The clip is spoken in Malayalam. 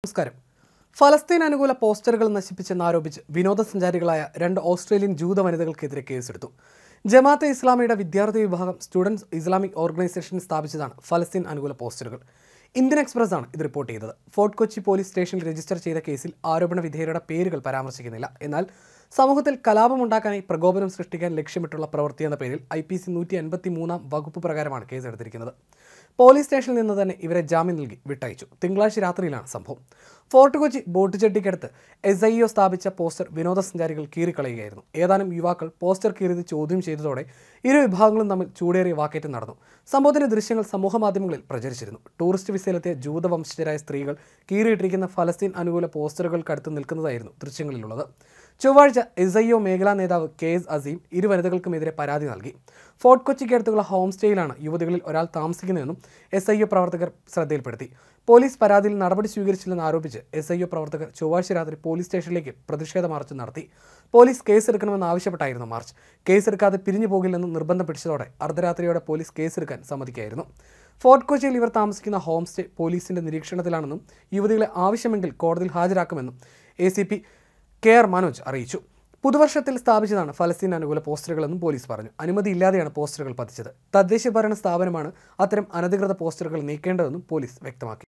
നമസ്കാരം. ഫലസ്തീൻ അനുകൂല പോസ്റ്ററുകൾ നശിപ്പിച്ചെന്നാരോപിച്ച് വിനോദസഞ്ചാരികളായ 2 ഓസ്ട്രേലിയൻ ജൂത വനിതകൾക്കെതിരെ കേസെടുത്തു. ജമാഅത്തെ ഇസ്ലാമിയുടെ വിദ്യാർത്ഥി വിഭാഗം സ്റ്റുഡൻസ് ഇസ്ലാമിക് ഓർഗനൈസേഷൻ സ്ഥാപിച്ചതാണ് ഫലസ്തീൻ അനുകൂല പോസ്റ്ററുകൾ. ഇന്ത്യൻ എക്സ്പ്രസ് ആണ് ഇത് റിപ്പോർട്ട് ചെയ്തത്. ഫോർട്ട് കൊച്ചി പോലീസ് സ്റ്റേഷനിൽ രജിസ്റ്റർ ചെയ്ത കേസിൽ ആരോപണ വിധേയരുടെ പേരുകൾ പരാമർശിക്കുന്നില്ല. എന്നാൽ സമൂഹത്തിൽ കലാപമുണ്ടാക്കാനായി പ്രകോപനം സൃഷ്ടിക്കാൻ ലക്ഷ്യമിട്ടുള്ള പ്രവൃത്തി എന്ന പേരിൽ IPC 153 വകുപ്പ് പ്രകാരമാണ് കേസെടുത്തിരിക്കുന്നത്. പോലീസ് സ്റ്റേഷനിൽ നിന്ന് തന്നെ ഇവരെ ജാമ്യം നൽകി വിട്ടയച്ചു. തിങ്കളാഴ്ച രാത്രിയിലാണ് സംഭവം. ഫോർട്ട് കൊച്ചി ബോട്ട് ജെട്ടിക്കടുത്ത് SIO സ്ഥാപിച്ച പോസ്റ്റർ വിനോദസഞ്ചാരികൾ കീറിക്കളയുകയായിരുന്നു. ഏതാനും യുവാക്കൾ പോസ്റ്റർ കീറിയത് ചോദ്യം ചെയ്തതോടെ ഇരു വിഭാഗങ്ങളും തമ്മിൽ ചൂടേറിയ വാക്കേറ്റം നടന്നു. സംഭവത്തിന്റെ ദൃശ്യങ്ങൾ സമൂഹമാധ്യമങ്ങളിൽ പ്രചരിച്ചിരുന്നു. ടൂറിസ്റ്റ് വിസയിലെത്തിയ ജൂതവംശജരായ സ്ത്രീകൾ കീറിയിട്ടിരിക്കുന്ന ഫലസ്തീൻ അനുകൂല പോസ്റ്ററുകൾക്കടുത്ത് നിൽക്കുന്നതായിരുന്നു ദൃശ്യങ്ങളിലുള്ളത്. ചൊവ്വാഴ്ച SIO മേഖലാ നേതാവ് KS അസീം ഇരു വനിതകൾക്കുമെതിരെ പരാതി നൽകി. ഫോർട്ട് കൊച്ചിക്കടുത്തുള്ള ഹോം സ്റ്റേയിലാണ് യുവതികളിൽ ഒരാൾ താമസിക്കുന്നതെന്നും SIO പ്രവർത്തകർ ശ്രദ്ധയിൽപ്പെടുത്തി. പോലീസ് പരാതിയിൽ നടപടി സ്വീകരിച്ചില്ലെന്ന് ആരോപിച്ച് SIO പ്രവർത്തകർ ചൊവ്വാഴ്ച രാത്രി പോലീസ് സ്റ്റേഷനിലേക്ക് പ്രതിഷേധ മാർച്ച് നടത്തി. Police കേസെടുക്കണമെന്ന് ആവശ്യപ്പെട്ടായിരുന്നു March. കേസെടുക്കാതെ പിരിഞ്ഞു പോകില്ലെന്ന് നിർബന്ധം പിടിച്ചതോടെ അർദ്ധരാത്രിയോടെ പോലീസ് കേസെടുക്കാൻ സമ്മതിക്കായിരുന്നു. ഫോർട്ട് കൊച്ചിയിൽ ഇവർ താമസിക്കുന്ന ഹോം സ്റ്റേ പോലീസിന്റെ നിരീക്ഷണത്തിലാണെന്നും യുവതികളെ ആവശ്യമെങ്കിൽ കോടതിയിൽ ഹാജരാക്കുമെന്നും ACP KR മനോജ് അറിയിച്ചു. പുതുവർഷത്തിൽ സ്ഥാപിച്ചതാണ് ഫലസ്തീൻ അനുകൂല പോസ്റ്ററുകളെന്നും പോലീസ് പറഞ്ഞു. അനുമതിയില്ലാതെയാണ് പോസ്റ്ററുകൾ പതിച്ചത്. തദ്ദേശഭരണ സ്ഥാപനമാണ് അത്തരം അനധികൃത പോസ്റ്ററുകൾ നീക്കേണ്ടതെന്നും പോലീസ് വ്യക്തമാക്കി.